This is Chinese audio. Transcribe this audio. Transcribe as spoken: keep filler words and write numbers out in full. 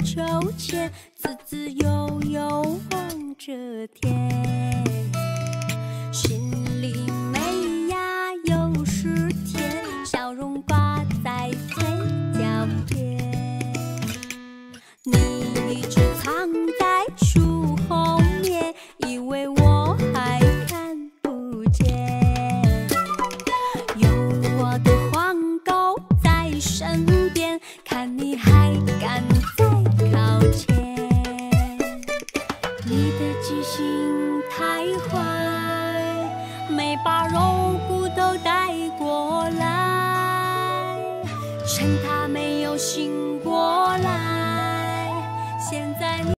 秋千，自自由由望着天。心里美呀又是甜，笑容挂在嘴角边。你一直藏在树后面，以为我还看不见。有我的黄狗在身边，看你还敢再靠前。你的记性太坏，没把肉骨头带过来，趁他没有醒过来。现在你